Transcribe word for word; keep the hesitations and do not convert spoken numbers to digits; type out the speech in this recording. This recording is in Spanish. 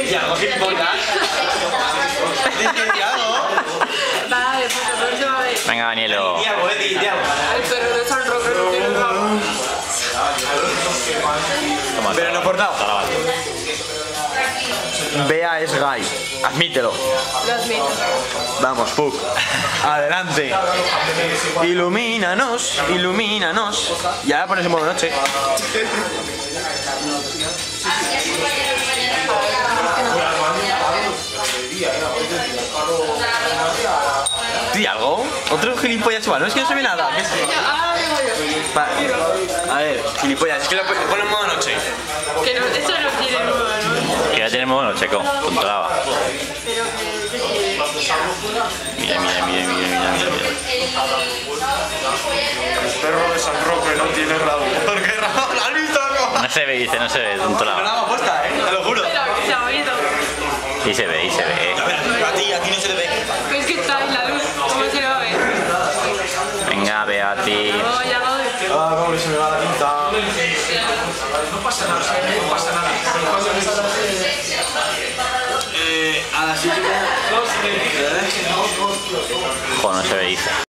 Y algo gilipollas. Dice algo. Vale, pues la próxima vez. Venga, Danielo. Di algo, Eddie, di algo. El perro de San Roque no tiene un rabo. Toma, Pero no por nada. Bea es gay. Admítelo. Lo admito. Vamos, Puck. Adelante. Ilumínanos, ilumínanos. Y ahora pones en modo noche. Di algo. Otro gilipollas igual. No es que no se ve nada. ¿Qué es? Ah, digo yo. Pa- A ver, gilipollas. Es que lo pon en modo noche. Que no, eso no tiene nudo, ¿no? Que ya tenemos uno, checo. Controlaba. Pero que... Mira, mira, mira, mira, mira, mira. El perro de San Roque no tiene rabo. ¿Por qué, Raúl? ¿Has visto algo? No se ve, dice, no se ve, No controlaba. la hago aposta, eh. Te lo juro. Pero que se ha oído. Y se ve, y se ve. A ver, a ti, a ti no se te ve. Pues que está en la luz. ¿Cómo se le va a ver? Venga, Beati. No, ya no. Ah, cómo se me va la pinta. No pasa nada, no pasa nada. Eh, a las siete. Joder, no se ve, dice.